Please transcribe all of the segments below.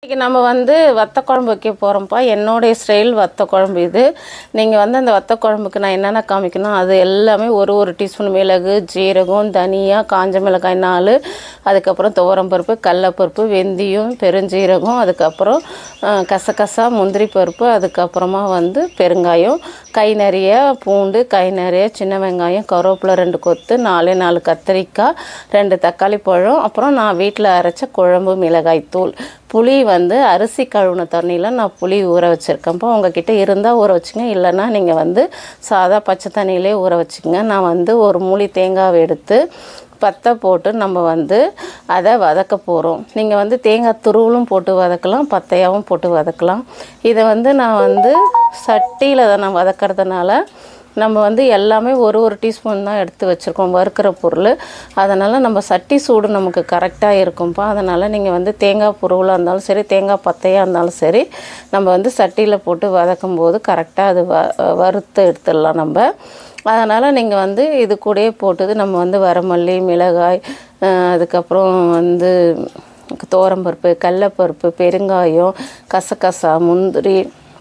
இன்றைக்கி நம்ம வந்து வத்த குழம்பு வைக்க போகிறோம்ப்பா. என்னுடைய ஸ்டைல் வத்த குழம்பு இது. நீங்கள் வந்து அந்த வத்த குழம்புக்கு நான் என்னென்ன காமிக்கணும் அது எல்லாமே ஒரு டீஸ்பூன் மிளகு, ஜீரகம், தனியா, காஞ்ச மிளகாய் 4, அதுக்கப்புறம் துவரம்பருப்பு, கடலப்பருப்பு, வெந்தயம், பெருஞ்சீரகம், அதுக்கப்புறம் கசகசா, முந்திரி பருப்பு, அதுக்கப்புறமா வந்து பெருங்காயம், கை நிறைய பூண்டு, கை நிறைய சின்ன வெங்காயம், கருவேப்பிலை 2 கொத்து, 4 கத்திரிக்காய், 2 தக்காளி பழம், அப்புறம் நான் வீட்டில் அரைச்ச குழம்பு மிளகாய் தூள். புளி வந்து அரிசி கழுவுன தண்ணியில் நான் புளி ஊற வச்சுருக்கேன்ப்பா. உங்கள்கிட்ட இருந்தால் ஊற வச்சுங்க, இல்லைன்னா நீங்கள் வந்து சாதா பச்சை தண்ணியிலே ஊற வச்சுக்கோங்க. நான் வந்து ஒரு மூடி தேங்காவை எடுத்து பத்தை போட்டு நம்ம வந்து அதை வதக்க போகிறோம். நீங்கள் வந்து தேங்காய் துருவலும் போட்டு வதக்கலாம், பத்தையாகவும் போட்டு வதக்கலாம். இதை வந்து நான் வந்து சட்டியில் தான் நான் வதக்கிறதுனால நம்ம வந்து எல்லாமே ஒரு டீஸ்பூன் தான் எடுத்து வச்சுருக்கோம் வறுக்கிற பொருள். அதனால் நம்ம சட்டி சூடு நமக்கு கரெக்டாக இருக்கும்ப்பா. அதனால் நீங்கள் வந்து தேங்காய் புருவலாக இருந்தாலும் சரி, தேங்காய் பத்தையாக இருந்தாலும் சரி, நம்ம வந்து சட்டியில் போட்டு வதக்கும் போது கரெக்டாக அது வறுத்து எடுத்துடலாம் நம்ம. அதனால் நீங்கள் வந்து இது கூடயே போட்டது நம்ம வந்து வரமல்லி, மிளகாய், அதுக்கப்புறம் வந்து துவரம்பருப்பு, கடலப்பருப்பு, பெருங்காயம், கசகசா, முந்திரி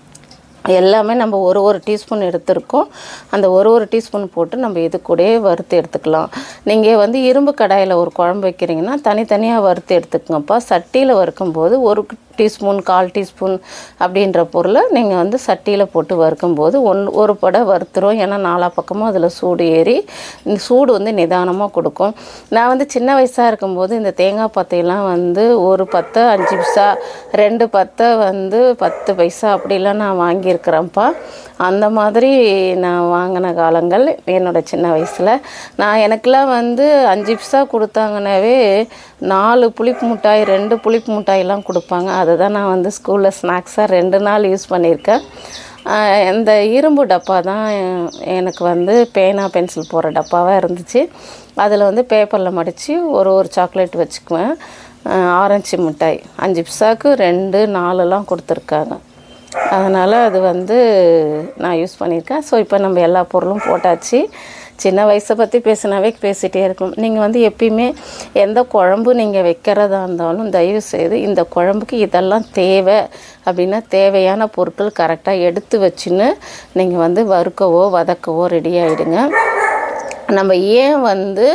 எல்லாமே நம்ம ஒரு டீஸ்பூன் எடுத்துருக்கோம். அந்த ஒரு டீஸ்பூன் போட்டு நம்ம இது கூடயே வறுத்து எடுத்துக்கலாம். நீங்கள் வந்து இரும்பு கடாயில் ஒரு குழம்பு வைக்கிறீங்கன்னா தனித்தனியாக வறுத்து எடுத்துக்கங்கப்பா. சட்டியில் வறுக்கும்போது 1 டீஸ்பூன், 1/4 டீஸ்பூன் அப்படின்ற பொருளை நீங்கள் வந்து சட்டியில் போட்டு வறுக்கும்போது ஒரு படை வறுத்துரும். ஏன்னா 4 பக்கமும் அதில் சூடு ஏறி இந்த சூடு வந்து நிதானமாக கொடுக்கும். நான் வந்து சின்ன வயசாக இருக்கும்போது இந்த தேங்காய் பத்தையெல்லாம் வந்து ஒரு பத்தை 5 பைசா, 2 பத்தை வந்து 10 பைசா அப்படிலாம் நான் வாங்கியிருக்கிறேன்ப்பா. அந்த மாதிரி நான் வாங்கின காலங்கள் என்னோடய சின்ன வயசில். எனக்கெலாம் வந்து 5 பைசா கொடுத்தாங்கன்னாவே 4 புளிப்பு மிட்டாய், 2 புளிப்பு மிட்டாயெல்லாம் கொடுப்பாங்க. அதுதான் நான் வந்து ஸ்கூலில் ஸ்நாக்ஸாக 2 நாள் யூஸ் பண்ணியிருக்கேன். இந்த இரும்பு டப்பா தான் எனக்கு வந்து பேனா பென்சில் போடுற டப்பாவாக இருந்துச்சு. அதில் வந்து பேப்பரில் மடித்து ஒரு சாக்லேட் வச்சுக்குவேன். ஆரஞ்சு மிட்டாய் 5 பைசாவுக்கு 2, 4லாம் கொடுத்துருக்காங்க. அதனால் அது வந்து நான் யூஸ் பண்ணியிருக்கேன். ஸோ இப்போ நம்ம எல்லா பொருளும் போட்டாச்சு. சின்ன வயசை பற்றி பேசினாவே பேசிகிட்டே இருக்கும். நீங்கள் வந்து எப்பயுமே எந்த குழம்பு நீங்கள் வைக்கிறதா இருந்தாலும் தயவுசெய்து இந்த குழம்புக்கு இதெல்லாம் தேவை அப்படின்னா தேவையான பொருட்கள் கரெக்டாக எடுத்து வச்சுன்னு நீங்கள் வந்து வறுக்கவோ வதக்கவோ ரெடி ஆகிடுங்க. நம்ம ஏன் வந்து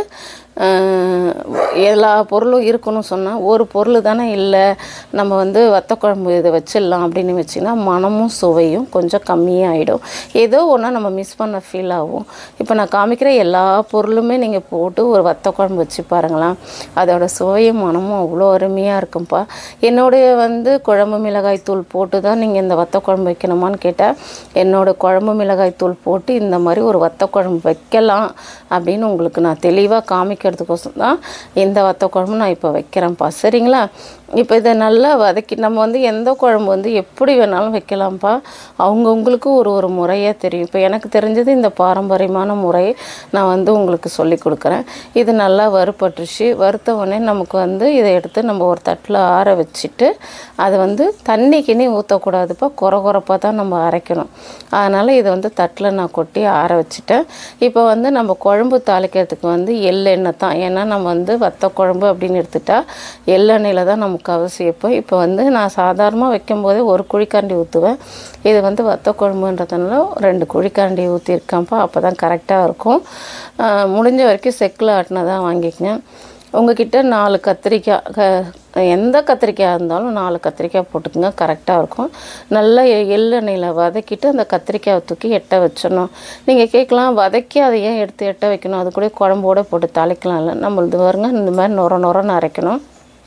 எல்லா பொருளும் இருக்கணும் சொன்னால் ஒரு பொருள் தானே இல்லை, நம்ம வந்து வத்த குழம்பு இதை வச்சிடலாம் அப்படின்னு வச்சிங்கன்னா மனமும் சுவையும் கொஞ்சம் கம்மியாகிடும். ஏதோ ஒன்று நம்ம மிஸ் பண்ண ஃபீல் ஆகும். இப்போ நான் காமிக்கிற எல்லா பொருளுமே நீங்கள் போட்டு ஒரு வத்த குழம்பு வச்சு பாருங்களேன், அதோடய சுவையும் மனமும் அவ்வளோ அருமையாக இருக்கும்ப்பா. என்னுடைய வந்து குழம்பு மிளகாய் தூள் போட்டு தான் நீங்கள் இந்த வத்த குழம்பு வைக்கணுமான்னு கேட்டால், என்னோடய குழம்பு மிளகாய் தூள் போட்டு இந்த மாதிரி ஒரு வத்த குழம்பு வைக்கலாம் அப்படின்னு உங்களுக்கு நான் தெளிவாக காமிக்கிறதுக்கோசம் தான் இந்த வத்த குழம்பு நான் இப்போ வைக்கிறேன்ப்பா. சரிங்களா? இப்போ இதை நல்லா வதக்கி நம்ம வந்து எந்த குழம்பு வந்து எப்படி வேணாலும் வைக்கலாம்ப்பா. அவங்கவுங்களுக்கு ஒரு முறையாக தெரியும். இப்போ எனக்கு தெரிஞ்சது இந்த பாரம்பரியமான முறை நான் வந்து உங்களுக்கு சொல்லி கொடுக்குறேன். இது நல்லா வறுபட்டுருச்சு. வறுத்த உடனே நமக்கு வந்து இதை எடுத்து நம்ம ஒரு தட்டில் ஆற வச்சுட்டு அதை வந்து தண்ணிக்கினே ஊற்றக்கூடாதுப்பா, கொரப்பாக தான் நம்ம அரைக்கணும். அதனால் இதை வந்து தட்டில் நான் கொட்டி ஆற வச்சுட்டேன். இப்போ வந்து நம்ம குழம்பு தாளிக்கிறதுக்கு வந்து எள்ளெண்ணெய் தான். ஏன்னா நம்ம வந்து வத்த குழம்பு அப்படின்னு எடுத்துட்டா எள்ளெண்ணெயில் தான் நமக்கு அவசியம். இப்போ வந்து நான் சாதாரணமாக வைக்கும்போதே 1 குழிக்கரண்டி ஊற்றுவேன். இது வந்து வத்த குழம்புன்றதுனால 2 குழிக்கரண்டி ஊற்றிருக்கேன்ப்பா. அப்போ தான் கரெக்டாக இருக்கும். முடிஞ்ச வரைக்கும் செக்கில் ஆட்டினதான் வாங்கிக்கங்க. உங்கள்கிட்ட 4 கத்திரிக்காய், எந்த கத்திரிக்காய் இருந்தாலும் 4 கத்திரிக்காய் போட்டுக்கோங்க, கரெக்டாக இருக்கும். நல்லா எள்ளெண்ணெயில் வதக்கிட்டு அந்த கத்திரிக்காயை தூக்கி எட்ட வச்சிடணும். நீங்கள் கேட்கலாம், வதக்கி அதை ஏன் எடுத்து எட்ட வைக்கணும், அது கூட குழம்போடு போட்டு தாளிக்கலாம். இல்லை, நம்மளது வருங்க இந்த மாதிரி நொரன்னு அரைக்கணும்.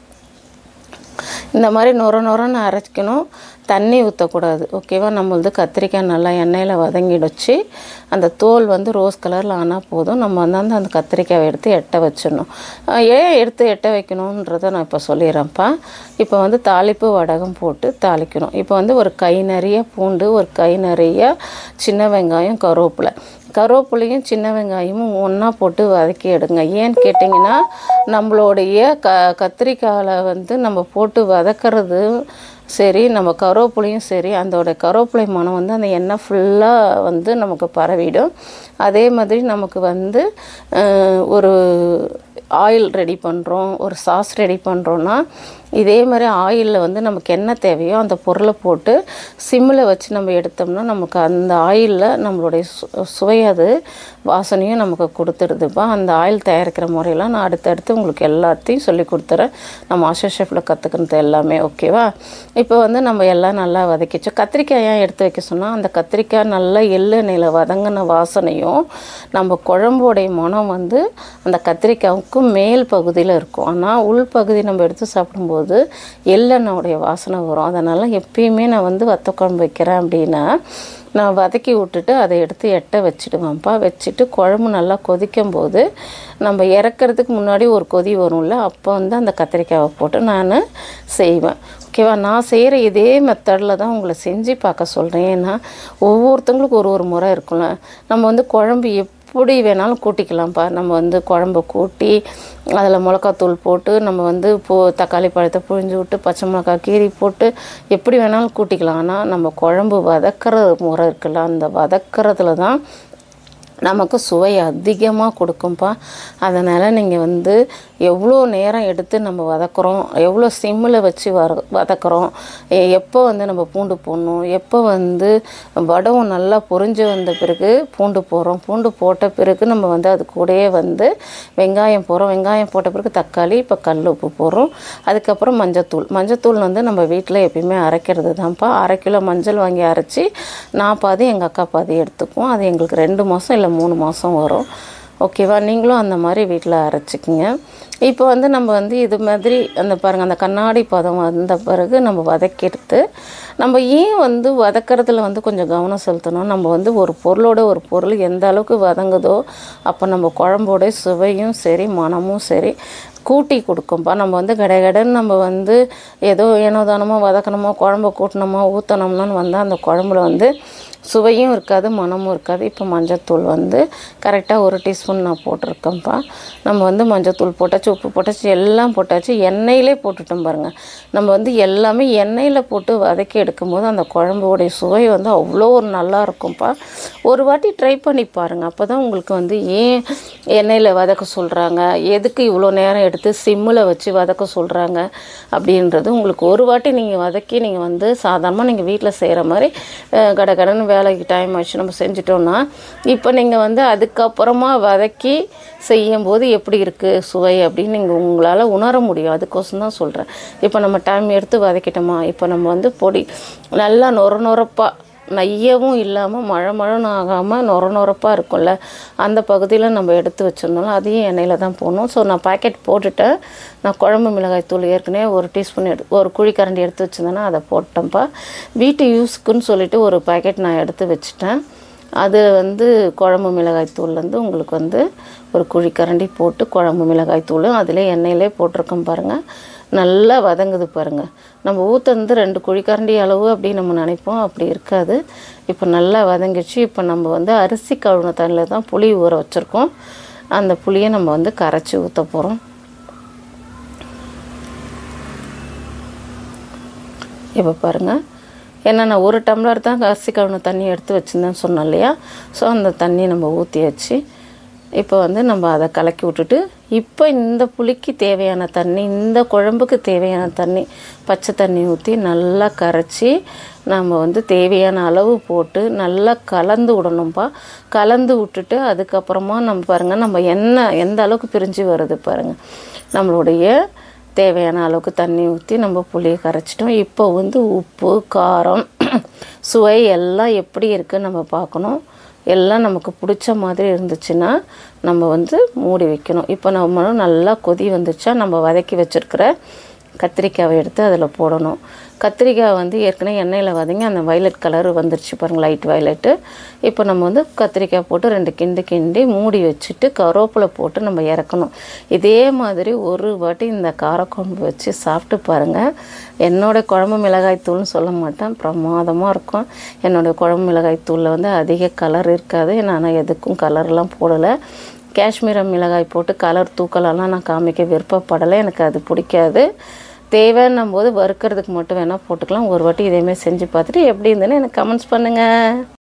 இந்த மாதிரி நொரன்னு அரைக்கணும், தண்ணி ஊற்றக்கூடாது. ஓகேவா? நம்மளது கத்திரிக்காய் நல்லா எண்ணெயில் வதங்கிடுச்சு. அந்த தோல் வந்து ரோஸ் கலரில் ஆனால் போதும். நம்ம வந்து அந்த கத்திரிக்காயை எடுத்து எட்ட வச்சிடணும். ஏன் எடுத்து எட்ட வைக்கணுன்றதை நான் இப்போ சொல்லிடுறேன்ப்பா. இப்போ வந்து தாளிப்பு வடகம் போட்டு தாளிக்கணும். இப்போ வந்து ஒரு கை நிறைய பூண்டு, ஒரு கை நிறைய சின்ன வெங்காயம், கருவேப்பிலையும் சின்ன வெங்காயமும் ஒன்றா போட்டு வதக்கி எடுங்க. ஏன்னு கேட்டிங்கன்னா நம்மளுடைய கத்திரிக்காயில் வந்து நம்ம போட்டு வதக்கிறது சரி, நம்ம கருவேப்பிலையும் சரி, அதோட கருவேப்பிலை மனம் வந்து அந்த எண்ணெய் ஃபுல்லாக வந்து நமக்கு பரவிடும். அதே மாதிரி நமக்கு வந்து ஒரு ஆயில் ரெடி பண்ணுறோம், ஒரு சாஸ் ரெடி பண்ணுறோன்னா இதே மாதிரி ஆயிலில் வந்து நமக்கு என்ன தேவையோ அந்த பொருளை போட்டு சிம்மில் வச்சு நம்ம எடுத்தோம்னா நமக்கு அந்த ஆயிலில் நம்மளுடைய சுவை அது வாசனையும் நமக்கு கொடுத்துடுதுப்பா. அந்த ஆயில் தயாரிக்கிற முறையெல்லாம் நான் அடுத்தடுத்து உங்களுக்கு எல்லாத்தையும் சொல்லி கொடுத்துறேன். நம்ம மாஸ்டர் ஷெஃப்பில் கற்றுக்கிறது எல்லாமே. ஓகேவா? இப்போ வந்து நம்ம எல்லாம் நல்லா வதக்கிச்சோம். கத்திரிக்காய் ஏன் எடுத்து வைக்க சொன்னால், அந்த கத்திரிக்காய் நல்லா எள்ளெண்ணெயில் வதங்கின வாசனையும் நம்ம குழம்போடைய மனம் வந்து அந்த கத்திரிக்காய்க்கும் மேல் பகுதியில் இருக்கும். ஆனால் உள் பகுதி நம்ம எடுத்து சாப்பிடும்போது எள்ளெண்ணெயோடைய வாசனை வரும். அதனால் எப்பயுமே நான் வந்து வத்த குழம்பு வைக்கிறேன் அப்படின்னா நான் வதக்கி விட்டுட்டு அதை எடுத்து எட்ட வச்சுடுவேன்ப்பா. வச்சுட்டு குழம்பு நல்லா கொதிக்கும் போது நம்ம இறக்கிறதுக்கு முன்னாடி ஒரு கொதி வரும்ல, அப்போ வந்து அந்த கத்திரிக்காயை போட்டு நான் செய்வேன். ஓகேவா? நான் செய்கிற இதே மெத்தடில் தான் உங்களை செஞ்சு பார்க்க சொல்கிறேன். ஏன்னா ஒவ்வொருத்தவங்களுக்கும் ஒரு ஒரு முறை இருக்கும்ல. நம்ம வந்து குழம்பு எப்படி வேணாலும் கூட்டிக்கலாம்ப்பா. நம்ம வந்து குழம்பு கூட்டி அதில் மிளகாத்தூள் போட்டு நம்ம வந்து தக்காளி பழத்தை புழிஞ்சு விட்டு பச்சை மிளகாய் கீரி போட்டு எப்படி வேணாலும் கூட்டிக்கலாம். ஆனால் நம்ம குழம்பு வதக்கிற முறை இருக்குல்ல, அந்த வதக்கிறதுல தான் நமக்கு சுவை அதிகமாக கொடுக்கும்ப்பா. அதனால் நீங்கள் வந்து எவ்வளோ நேரம் எடுத்து நம்ம வதக்குறோம், எவ்வளோ சிம்மில் வச்சு வதக்குறோம், எப்போ வந்து நம்ம பூண்டு போடணும், எப்போ வந்து வடவும் நல்லா பொரிஞ்சு வந்த பிறகு பூண்டு போடுறோம், பூண்டு போட்ட பிறகு நம்ம வந்து அது கூடயே வந்து வெங்காயம் போடுறோம், வெங்காயம் போட்ட பிறகு தக்காளி, இப்போ கல் உப்பு போடுறோம், அதுக்கப்புறம் மஞ்சத்தூள் வந்து நம்ம வீட்டில் எப்பயுமே அரைக்கிறது தான்ப்பா. 1/2 கிலோ மஞ்சள் வாங்கி அரைச்சி நான் பாதி எங்கள் அக்கா பாதி எடுத்துக்குவோம். அது எங்களுக்கு 2 மாதம் இல்லை 3 மாதம் வரும். ஓகேவா? நீங்களும் அந்த மாதிரி வீட்டில் அரைச்சிக்கிங்க. இப்போ வந்து நம்ம வந்து இது மாதிரி அந்த பாருங்கள், அந்த கண்ணாடி பதம் வந்த பிறகு நம்ம வதக்கிடுத்து நம்ம ஏன் வந்து வதக்கிறதுல வந்து கொஞ்சம் கவனம் செலுத்தணும். நம்ம வந்து ஒரு பொருளோட ஒரு பொருள் எந்த அளவுக்கு வதங்குதோ அப்போ நம்ம குழம்போட சுவையும் சரி மனமும் சரி கூட்டி கொடுக்கும்ப்பா. நம்ம வந்து கடன்னு நம்ம வந்து ஏதோ ஏனோதானமோ வதக்கணுமோ குழம்பு கூட்டணுமோ ஊற்றணும்னு வந்தால் அந்த குழம்புல வந்து சுவையும் இருக்காது மனமும் இருக்காது. இப்போ மஞ்சத்தூள் வந்து கரெக்டாக 1 டீஸ்பூன் நான் போட்டிருக்கேன்ப்பா. நம்ம வந்து மஞ்சத்தூள் போட்டாச்சு, உப்பு போட்டாச்சு, எல்லாம் போட்டாச்சு. எண்ணெயிலே போட்டுட்டோம் பாருங்கள். நம்ம வந்து எல்லாமே எண்ணெயில் போட்டு வதக்கி எடுக்கும்போது அந்த குழம்போடைய சுவை வந்து அவ்வளோ ஒரு நல்லா இருக்கும்ப்பா. ஒரு வாட்டி ட்ரை பண்ணி பாருங்கள். அப்போ தான் உங்களுக்கு வந்து ஏன் எண்ணெயில் வதக்க சொல்கிறாங்க, எதுக்கு இவ்வளோ நேரம் எடுத்து சிம்மில் வச்சு வதக்க சொல்கிறாங்க அப்படின்றது உங்களுக்கு ஒரு வாட்டி நீங்கள் வதக்கி நீங்கள் வந்து சாதாரணமாக நீங்கள் வீட்டில் செய்கிற மாதிரி கடன்னு வேலைக்கு டைம் ஆச்சு நம்ம செஞ்சிட்டோன்னா, இப்போ நீங்கள் வந்து அதுக்கப்புறமா வதக்கி செய்யும்போது எப்படி இருக்குது சுவை அப்படின்னு நீங்கள் உங்களால் உணர முடியும். அதுக்கோசம் தான் சொல்கிறேன். இப்போ நம்ம டைம் எடுத்து வதக்கிட்டோமா, இப்போ நம்ம வந்து பொடி நல்லா நொரப்பாக நையவும் இல்லாமல் மழன்னு ஆகாமல் நொரப்பாக இருக்கும்ல, அந்த பகுதியில் நம்ம எடுத்து வச்சுருந்தோம்னா அதையும் எண்ணெயில் தான் போடணும். ஸோ நான் பாக்கெட் போட்டுட்டேன். நான் குழம்பு மிளகாய் தூள் ஏற்கனவே 1 டீஸ்பூன் ஒரு குழிக்கரண்டி எடுத்து வச்சுருந்தேன்னா அதை போட்டேன்ப்பா. வீட்டு யூஸுக்குன்னு சொல்லிவிட்டு ஒரு பாக்கெட் நான் எடுத்து வச்சுட்டேன். அது வந்து குழம்பு மிளகாய் தூள்லேருந்து உங்களுக்கு வந்து ஒரு குழிக்கரண்டி போட்டு குழம்பு மிளகாய் தூளும் அதிலே எண்ணெயிலே போட்டிருக்கோம் பாருங்கள். நல்லா வதங்குது பாருங்கள். நம்ம ஊற்றுறது 2 குழிக்கரண்டி அளவு அப்படின்னு நம்ம நினைப்போம், அப்படி இருக்காது. இப்போ நல்லா வதங்கிடுச்சு. இப்போ நம்ம வந்து அரிசி கழுவின தண்ணியில் தான் புளி ஊற வச்சுருக்கோம். அந்த புளியை நம்ம வந்து கரைச்சி ஊற்ற போகிறோம். இப்போ பாருங்கள், ஏன்னா நான் 1 டம்ளர் தான் அரிசி கழுவின தண்ணி எடுத்து வச்சுருந்தேன்னு சொன்னோம் இல்லையா. ஸோ அந்த தண்ணி நம்ம ஊற்றியாச்சு. இப்போ வந்து நம்ம அதை கலக்கி விட்டுட்டு இப்போ இந்த புளிக்கு தேவையான தண்ணி, இந்த குழம்புக்கு தேவையான தண்ணி, பச்சை தண்ணி ஊற்றி நல்லா கரைச்சி நம்ம வந்து தேவையான அளவு போட்டு நல்லா கலந்து விடணும்ப்பா. கலந்து விட்டுட்டு அதுக்கப்புறமா நம்ம பாருங்கள், நம்ம எண்ணெய் எந்த அளவுக்கு பிரிஞ்சு வருது பாருங்கள். நம்மளுடைய தேவையான அளவுக்கு தண்ணி ஊற்றி நம்ம புளியை கரைச்சிட்டோம். இப்போ வந்து உப்பு காரம் சுவை எல்லாம் எப்படி இருக்குன்னு நம்ம பார்க்கணும். எல்லாம் நமக்கு பிடிச்ச மாதிரி இருந்துச்சுன்னா நம்ம வந்து மூடி வைக்கணும். இப்போ நம்ம நல்லா கொதி வந்துச்சா நம்ம வதக்கி வச்சுருக்கிற கத்திரிக்காயை எடுத்து அதில் போடணும். கத்திரிக்காய் வந்து ஏற்கனவே எண்ணெயில் வதங்கி அந்த வயலட் கலர் வந்துருச்சு பாருங்கள், லைட் வயலட்டு. இப்போ நம்ம வந்து கத்திரிக்காய் போட்டு 2 கிண்டி மூடி வச்சுட்டு கருவேப்பிலை போட்டு நம்ம இறக்கணும். இதே மாதிரி ஒரு வாட்டி இந்த காரக்குழம்பு வச்சு சாப்பிட்டு பாருங்கள். என்னோடய குழம்பு மிளகாய் தூள்னு சொல்ல மாட்டேன், பிரமாதமாக இருக்கும். என்னோடய குழம்பு மிளகாய் தூளில் வந்து அதிக கலர் இருக்காது. நான் எதுக்கும் கலர்லாம் போடலை. காஷ்மீர மிளகாய் போட்டு கலர் தூக்கலெல்லாம் நான் காமிக்க விருப்பப்படலை, எனக்கு அது பிடிக்காது. தேவைன்னும் போது வறுக்கிறதுக்கு மட்டும் வேணால் போட்டுக்கலாம். ஒரு வாட்டி இதேமாதிரி செஞ்சு பார்த்துட்டு எப்படி இருந்ததுன்னு எனக்கு கமெண்ட்ஸ் பண்ணுங்கள்.